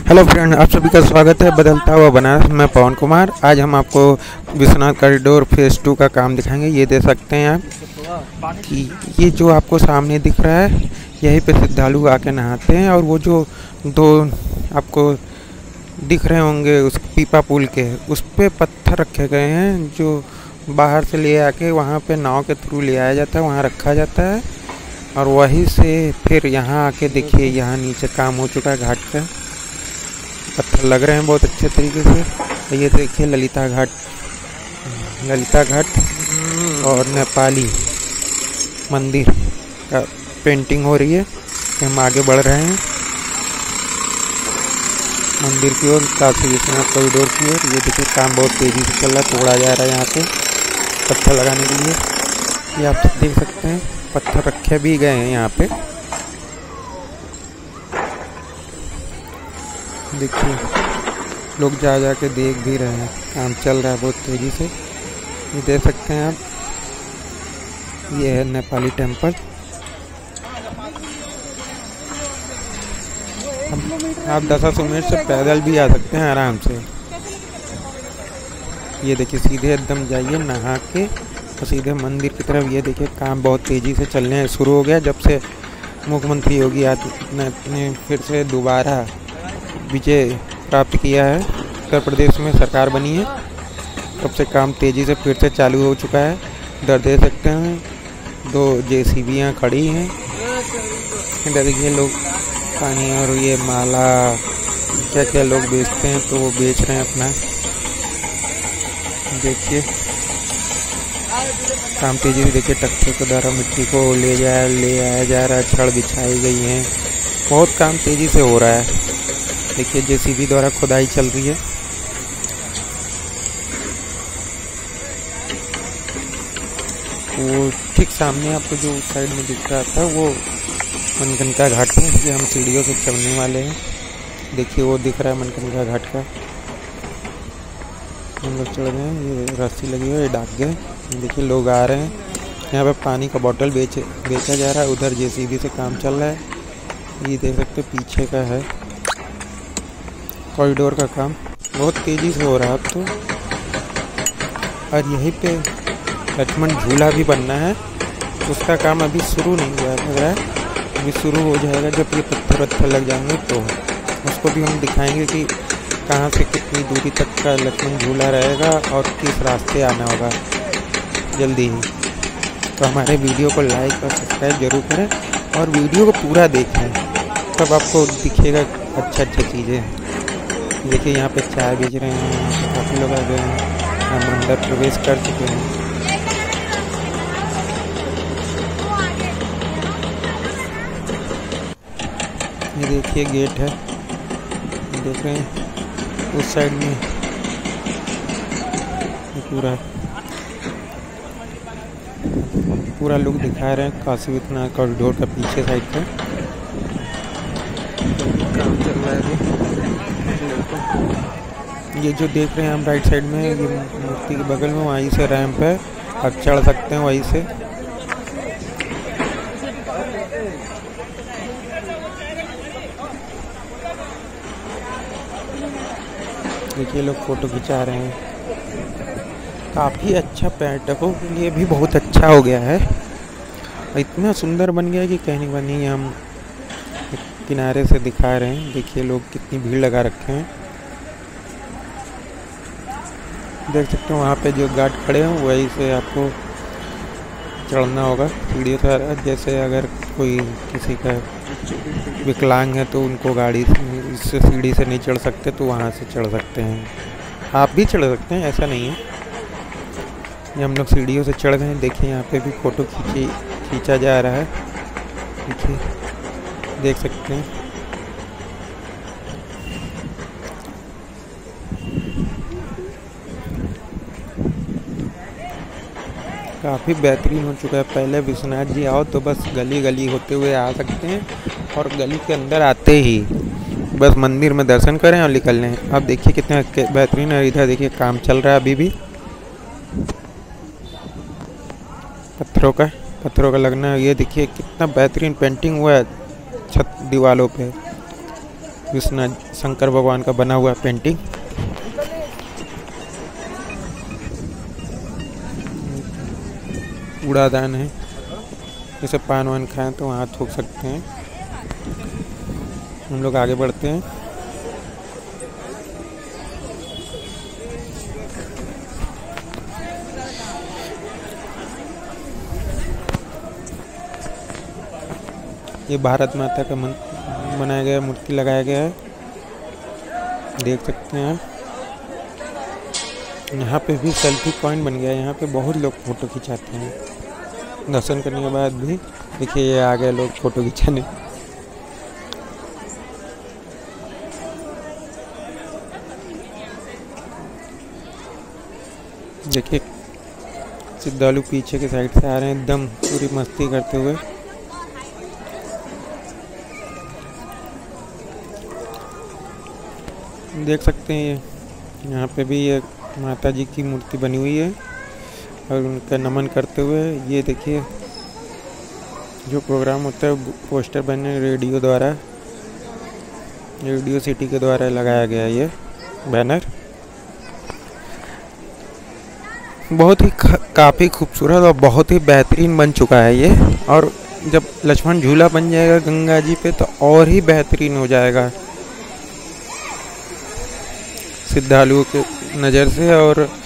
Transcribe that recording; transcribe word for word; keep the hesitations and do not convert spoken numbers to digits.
Hello friend, आप सभी का स्वागत है बदलता हुआ बनारस में पवन कुमार। आज हम आपको विश्वनाथ कॉरिडोर फेज़ टू का काम दिखाएंगे। ये देख सकते हैं आप कि ये जो आपको सामने दिख रहा है, यहीं पे श्रद्धालु आके नहाते हैं। और वो जो दो आपको दिख रहे होंगे उस पीपा पुल के, उस पे पत्थर रखे गए हैं जो बाहर से ले आके वहाँ पे नाव के थ्रू ले आया जाता है, वहाँ रखा जाता है। और वहीं से फिर यहाँ आके देखिए, यहाँ नीचे काम हो चुका है। घाट का पत्थर लग रहे हैं बहुत अच्छे तरीके से। ये देखिए ललिता घाट, ललिता घाट और नेपाली मंदिर का पेंटिंग हो रही है। हम आगे बढ़ रहे हैं मंदिर की ओर, काशी विश्वनाथ कॉरिडोर की ओर। ये देखिए काम बहुत तेज़ी से चल रहा है, तोड़ा जा रहा है यहाँ पे पत्थर लगाने के लिए। ये आप देख सकते हैं पत्थर रखे भी गए हैं यहाँ पे। देखिए लोग जा जा के देख भी रहे हैं, काम चल रहा है बहुत तेज़ी से। ये देख सकते हैं आप, ये है नेपाली टेम्पल। आप दशाश्वमेध से पैदल भी आ सकते हैं आराम से। ये देखिए सीधे एकदम जाइए नहा के और सीधे मंदिर की तरफ। ये देखिए काम बहुत तेज़ी से चलने शुरू हो गया जब से मुख्यमंत्री योगी आदित्यनाथ ने फिर से दोबारा विजय प्राप्त किया है, उत्तर प्रदेश में सरकार बनी है, तब से काम तेज़ी से फिर से चालू हो चुका है। इधर देख सकते हैं दो जेसीबीयाँ खड़ी हैं। इधर देखिए लोग पानी और ये माला क्या क्या लोग बेचते हैं, तो वो बेच रहे हैं अपना। देखिए काम तेज़ी से, देखिए ट्रैक्टर के द्वारा मिट्टी को ले जाया ले आया जा रहा है, छड़ बिछाई गई हैं, बहुत काम तेज़ी से हो रहा है। देखिए जेसीबी द्वारा खुदाई चल रही है। वो ठीक सामने आपको जो साइड में दिख रहा था वो मनकनका घाट है, ये हम सीढ़ियों से चढ़ने वाले हैं। देखिए वो दिख रहा है मनकनका घाट का, हम लोग चढ़ गए हैं। ये रस्सी लगी हुई है, ये डाक गए। देखिए लोग आ रहे हैं, यहाँ पे पानी का बोतल बेच बेचा जा रहा है। उधर जेसीबी से काम चल रहा है। ये देख सकते पीछे का है कॉरिडोर का काम, बहुत तेज़ी से हो रहा है अब तो। और यहीं पे लक्ष्मण झूला भी बनना है, उसका काम अभी शुरू नहीं हुआ लग रहा है, अभी शुरू हो जाएगा जब ये पत्थर वत्थर लग जाएंगे तो। उसको भी हम दिखाएंगे कि कहाँ से कितनी दूरी तक का लक्ष्मण झूला रहेगा और किस रास्ते आना होगा जल्दी ही। तो हमारे वीडियो को लाइक और सब्सक्राइब जरूर करें और वीडियो को पूरा देखें, तब आपको दिखेगा अच्छा अच्छा चीज़ें। देखिए यहाँ पे चाय बेच रहे हैं, काफ़ी लोग आ गए हैं, हम अंदर प्रवेश कर चुके हैं। ये देखिए गेट है, देख रहे हैं उस साइड में पूरा पूरा लुक दिखा रहे हैं काशी विश्वनाथ कॉरिडोर का पीछे साइड का काम चल रहा है। ये जो देख रहे हैं हम राइट साइड में, ये मूर्ति के बगल में वहीं से रैंप है, आप चढ़ सकते हैं वहीं से। देखिए लोग फोटो खिंचा रहे हैं, काफ़ी अच्छा पर्यटकों के लिए भी बहुत अच्छा हो गया है। इतना सुंदर बन गया है कि कहने का नहीं। हम किनारे से दिखा रहे हैं, देखिए लोग कितनी भीड़ लगा रखे हैं। देख सकते हो वहाँ पे जो गार्ड खड़े हैं वहीं से आपको चढ़ना होगा सीढ़ी से। जैसे अगर कोई किसी का विकलांग है तो उनको गाड़ी से सीढ़ी से नहीं चढ़ सकते, तो वहाँ से चढ़ सकते हैं। आप भी चढ़ सकते हैं, ऐसा नहीं है। ये हम लोग सीढ़ियों से चढ़ गए हैं। देखिए यहाँ पे भी फ़ोटो खींची खींचा जा रहा है, देखिए देख सकते हैं। काफ़ी बेहतरीन हो चुका है। पहले विश्वनाथ जी आओ तो बस गली गली होते हुए आ सकते हैं, और गली के अंदर आते ही बस मंदिर में दर्शन करें और निकल लें। अब देखिए कितना बेहतरीन है। इधर देखिए काम चल रहा है अभी भी, पत्थरों का पत्थरों का लगना। ये देखिए कितना बेहतरीन पेंटिंग हुआ है छत दीवारों पे। विश्वनाथ शंकर भगवान का बना हुआ पेंटिंग। कूड़ादान है, जैसे पान वान खाएं तो वहाँ थूक सकते हैं। हम लोग आगे बढ़ते हैं। ये भारत माता का मन बनाया गया मूर्ति लगाया गया है, देख सकते हैं आप। यहाँ पे भी सेल्फी पॉइंट बन गया है, यहाँ पे बहुत लोग फ़ोटो खिंचाते हैं। दर्शन करने के बाद भी देखिए ये आ गए लोग फ़ोटो खिंचाने। देखिए श्रद्धालु पीछे के साइड से आ रहे हैं एकदम पूरी मस्ती करते हुए। देख सकते हैं ये यहाँ पे भी ये माता जी की मूर्ति बनी हुई है और उनका नमन करते हुए। ये देखिए जो प्रोग्राम होता है पोस्टर बने रेडियो द्वारा, रेडियो सिटी के द्वारा लगाया गया ये बैनर। बहुत ही काफ़ी खूबसूरत और बहुत ही बेहतरीन बन चुका है ये। और जब लक्ष्मण झूला बन जाएगा गंगा जी पे तो और ही बेहतरीन हो जाएगा श्रद्धालुओं के नज़र से। और